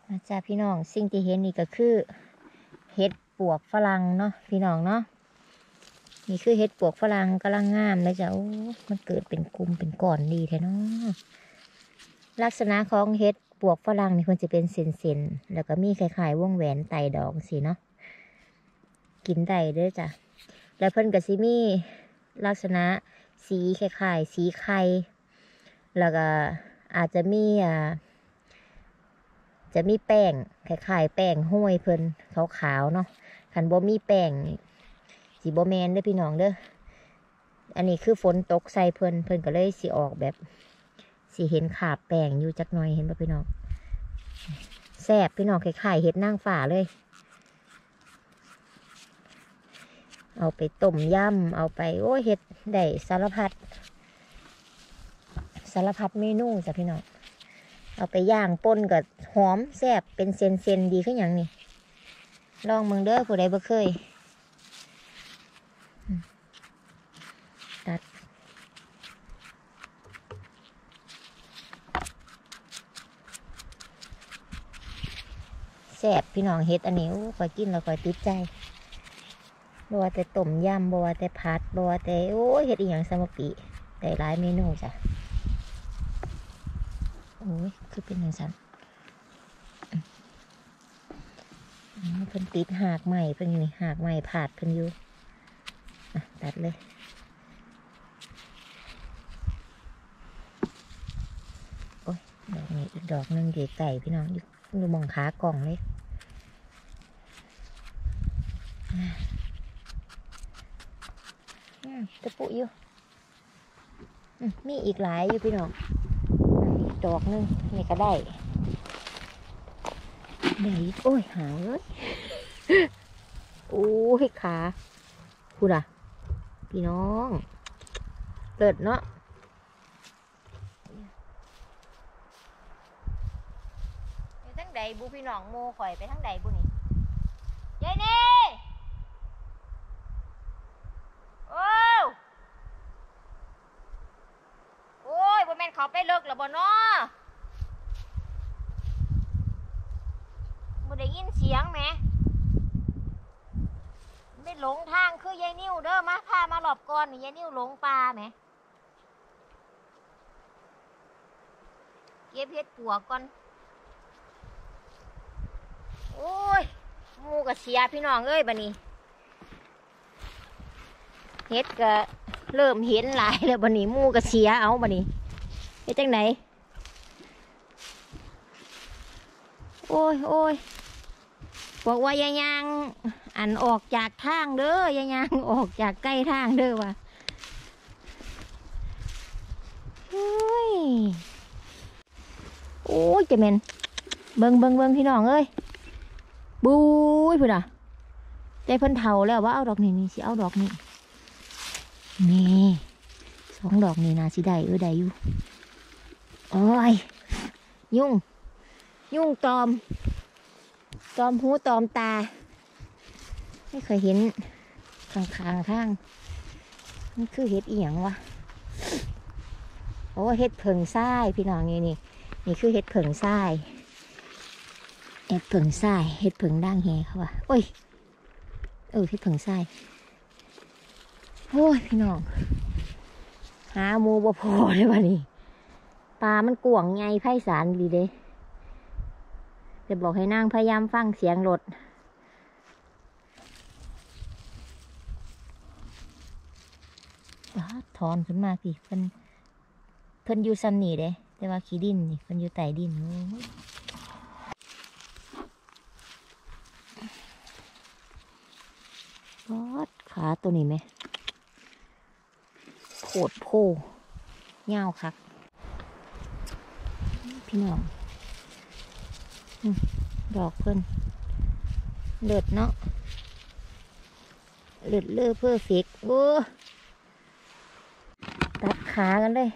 อาจารย์พี่น้องสิ่งที่เห็นนี่ก็คือเห็ดปวกฝรั่งเนาะพี่น้องเนาะนี่คือเห็ดปวกฝรั่งกำลังงามเลยจ้ะโอ้มันเกิดเป็นกลุ่มเป็นก้อนดีแท้เนาะลักษณะของเห็ดปวกฝรั่งนี่ควรจะเป็นเส้นๆแล้วก็มีคล้ายๆวงแหวนไต่ดอกสิเนาะกินได้เด้อจ้ะแล้วเพิ่นก็สิมีลักษณะสีคล้ายๆสีไข่แล้วก็อาจจะมีจะมีแป้งคล้ายๆแป้งห้วยเพิ่นขาวๆเนาะคันบ่มีแป้งสีบ่แมนเด้อพี่น้องเด้ออันนี้คือฝนตกใส่เพิ่นก็เลยสิออกแบบสิเห็นขาบแป้งอยู่จักหน่อยเห็นป่ะพี่น้องแซ่บพี่น้องคล้ายๆเห็ดนางฟ้าเลยเอาไปต้มยำเอาไปโอ้เห็ดได้สารพัดเมนูจ้ะพี่น้องเอาไปย่างป่นกับหอมแซ่บเป็นเซนดีขึ้นอย่างนี้ลองมึงเด้อผู้ใดบ่เคยตัดแซ่บพี่น้องเฮ็ดอันนี้คอยกินแล้วคอยติดใจบัวแต่ต้มยำบัวแต่ผัดบัวแต่โอ้เฮ็ดอีหยังสมปีได้หลายเมนูจ้ะโอ้ยคือเป็นอย่างนั้นเพิ่นติดหากใหม่เพิ่นนี่หากใหม่ผาดเพิ่นอยู่ตัดเลยโอ้ยดอกนี้อีกดอกนึงเก๋ไก่พี่น้องดูมองขากล่องเลยจะปุอยู่มีอีกหลายอยู่พี่น้องอีกดอกนึงนี่ก็ได้โอ้ยหายเลยโอ้ยขาพูดอ่ะพี่น้องเลิศเนาะไปทั้งใดบุพี่น้องโมข่อยไปทั้งใดบุนี่ยายนี่โอ้ยบ่แม่นเขาไปเลิกแล้วบ่เนาะบ่ได้ยินเสียงแหมไม่หลงทางคือยายนิ้วเด้อมาพามาหลบก่อนนี่ยายนิ้วหลงป่าแหมเก็บเห็ดปวกก่อนโอ้ยมูกะเสียพี่น้องเอ้ยบัดนี้เห็ดก็เริ่มเห็นหลายแล้วบัดนี้มูกะเสียเอาบัดนี้เฮ็ดจังไหนโอ้ยบอกว่ายายยางอันออกจากทางเด้อยายยางออกจากใกล้ทางเด้อว่ะโอ้ยจะเมนเบิ่งพี่น้องเอ้ยบุ้ยพุ่นอ่ะใจเพิ่นเฒ่าแล้วว่าเอาดอกนี้สิเอาดอกนี้นี่2 ดอกนี่นะสิได้ได้อยู่โอ้ยยุ่งตอมหูตอมตาไม่เคยเห็นข้างนี่คือเห็ดอีหยังวะโอ้เห็ดเผิงทรายพี่น้องนี่คือเห็ดเผิงทรายเห็ดเผิงด่างแหเขาว่ะโอ้ยเห็ดเผิงทรายโอ้ยพี่น้องหาหมูบ่พอเลยวันนี้ปลามันกวางไงไพศาลดีเด้จะบอกให้นางพยายามฟังเสียงรถถอนขึ้นมาพี่เพิ่นอยู่ซันนี่เด้แต่ว่าขี้ดินนี่เพิ่นอยู่ใต้ดินโอ้ยขาตัวนี้ไหมโคตรโพเงาคักพี่น้องดอกเพิ่นเลือดเนาะเลือดเลือเพื่อฟิกโอ้ตัดขากันเลย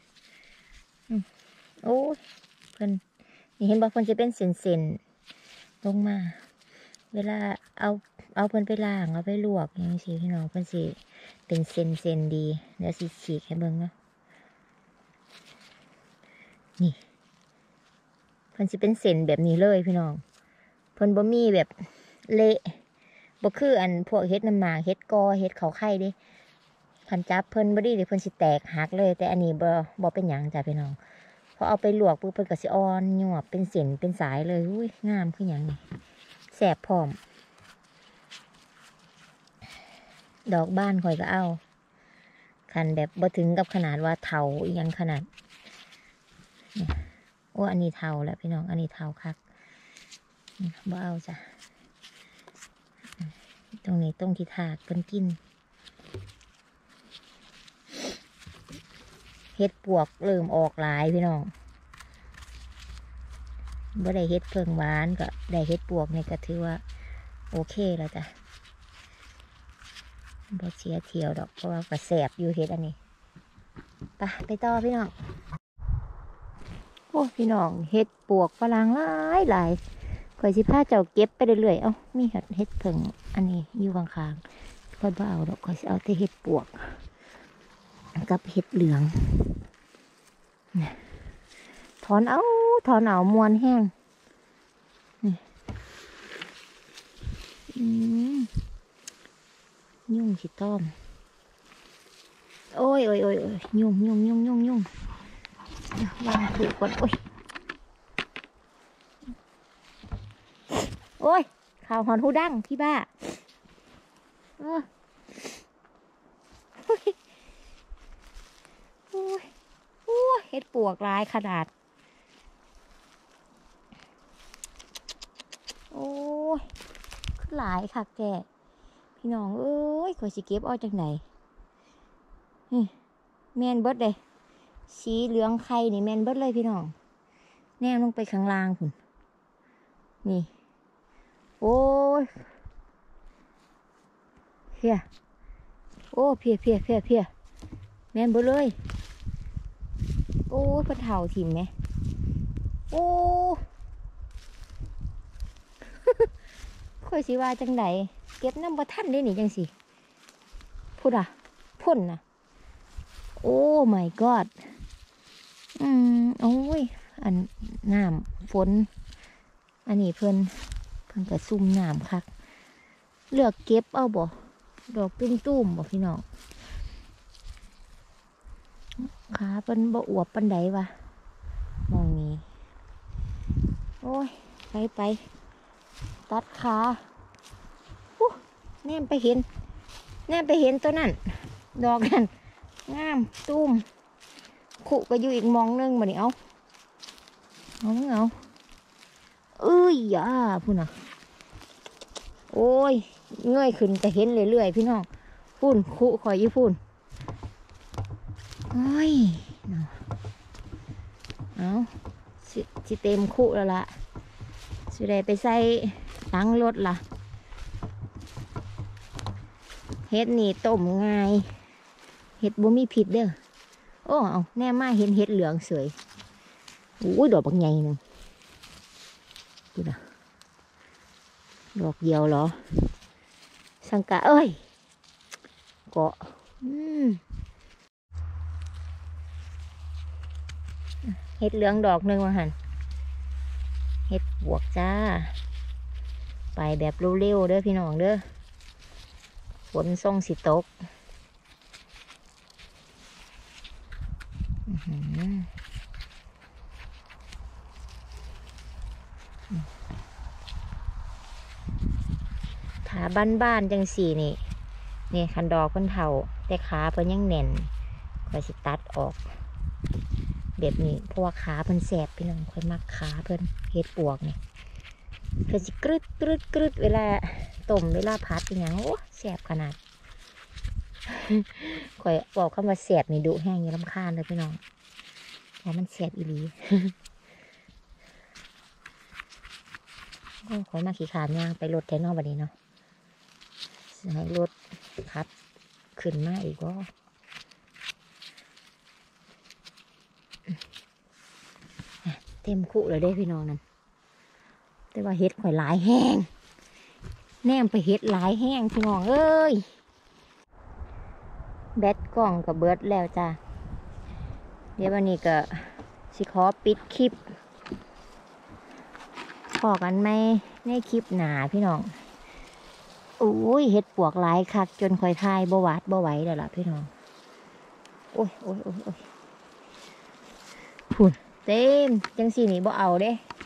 โอ้ยเพิ่นนี่เห็นบอกเพิ่นจะเป็นเส้นลงมาเวลาเอาเพิ่นไปล้างเอาไปลวกอย่างนี้สิพี่น้องเพิ่นสิเป็นเส้นดีเดี๋ยวสิฉีกให้เบิ่งเนาะนี่เพิ่นสิเป็นเส้นแบบนี้เลยพี่น้องเพิ่นบ่มีแบบเละบ่คืออันพวกเฮ็ดน้ำหมากเฮ็ดกอเฮ็ดเขาไข่เด้คันจับเพิ่นบ่ดีเดี๋ยวเพิ่นสิแตกหักเลยแต่อันนี้บ่เป็นหยังจ้ะพี่น้องพอเอาไปลวกปุ๊บเพิ่นก็สิอ่อนหยวบเป็นเส้นเป็นสายเลยอุ้ยงามคือหยังนี่แซ่บพร้อมดอกบ้านข่อยก็เอาคันแบบบ่ถึงกับขนาดว่าเถาอีหยังขนาดโอ้อันนี้เถาแล้วพี่น้องอันนี้เถาคักบ่เอาจ้ะตรงนี้ตรงที่ถากเพิ่นกินเฮ็ดปวกเริ่มออกหลายพี่น้องบ่ได้เฮ็ดเพิ่งหวานก็ได้เฮ็ดปวกเนี่ยก็ถือว่าโอเคแล้วจ้ะบ่เสียเที่ยวดอกเพราะว่าก็แสบอยู่เฮ็ดอันนี้ไปต่อพี่น้องโอ้พี่น้องเฮ็ดปวกฝรั่งหลายข่อยสิพาเจ้าเก็บไปเรื่อยๆเอ้ามีเฮ็ดเพิ่งอันนี้อยู่ข้างๆข่อยบ่เอาดอกข่อยสิเอาแต่เฮ็ดปวกกับเห็ดเหลืองถอนเอามวนแห้งยุ่งสิต้อมโอ้ยยุ่งวางถูกก่อนโอ้ยข่าวหอนหูดังพี่บ้าเฮ็ดปวกลายขนาดโอ้ยหลายค่ะแกพี่น้องเอ้ยข่อยสิเก็บเอาจากไหนแมนเบิดเลยสีเหลืองไข่นี่แมนเบิดเลยพี่น้องแนมลงไปข้างล่างพุ่นนี่โอ้ยเพียโอ้เพียแมนเบิดเลยโอ้ยพะเถาถิ่มไหมโอ้ค่อยสิว่าจังไดเก็บน้ำบ่ทันได้หนิจังสิพูดพ่นนะโอ้ my god โอ้ยอันน้ำฝนอันนี้เพิ่นก็ซุ่มน้ำคักเลือกเก็บเอาบ่ดอกตุ้มบ่พี่น้องขาเพิ่นบ่อวบปานใดวะมองนี้โอ้ยไปตัดขาแนมไปเห็นตัวนั้นดอกนั่นงามตุ้มขุก็อยู่อีกมองนึงมาเนี่ยเอาเอ้ยอย่าพูดนะโอ้ยเงยขึ้นจะเห็นเรื่อยๆพี่น้องพูนขุคอยยี่พูนโอ้ยเอาสิเต็มขุแล้วล่ะสิได้ไปใส่หลังรถล่ะเห็ดนี่ต้มง่ายเห็ดบ่มีผิดเด้อโอ้เอาแน่มาเห็นเห็ดเหลืองสวยอุ้ยดอกบางใหญ่หนึ่งดูนะดอกเดียวเหรอสังกะเอ้ยเกาะเห็ดเหลืองดอกหนึ่งมาหันเห็ดบวกจ้าไปแบบเร็วๆเด้อพี่น้องเด้อฝนส่งสิตกขาบ้านๆจังสี่นี่คันดอกเพิ่นเฒ่าแต่ขาเพิ่นยังแน่นค่อยสิตัดออกแบบนี้เพราะว่าขาเพิ่นแสบพี่น้องค่อยมักขาเพิ่นเฮ็ดปวกนี่เพิ่นสิกรึดเวลาต้มเวลาผัดอย่างโอ้แสบขนาดข่อยบอกคำว่าแสบนี่ดุแห้งยังรำคาญเลยพี่น้องเพราะมันแสบอีหลีข่อยมาขี่ขานย่างไปรถแทนนอกบัดนี้เนาะให้รถขับขึ้นมาอีกก็เต็มคุเลยได้พี่น้องนั่นแต่ว่าเฮ็ดข่อยหลายแห้งแนมไปเฮ็ดหลายแห้งพี่น้องเอ้ยแบตกล่องกับเบิร์ดแล้วจ้าเดี๋ยววันนี้ก็สิขอปิดคลิปพอกันไหมในคลิปหนาพี่น้องโอ้ยเห็ดปวกหลายคักจนคอยทายบ่หวาดบ่ไหวแล้วล่ะพี่น้องโอ้ยพุ่นเต็มจังสีนี่บ่เอาเด้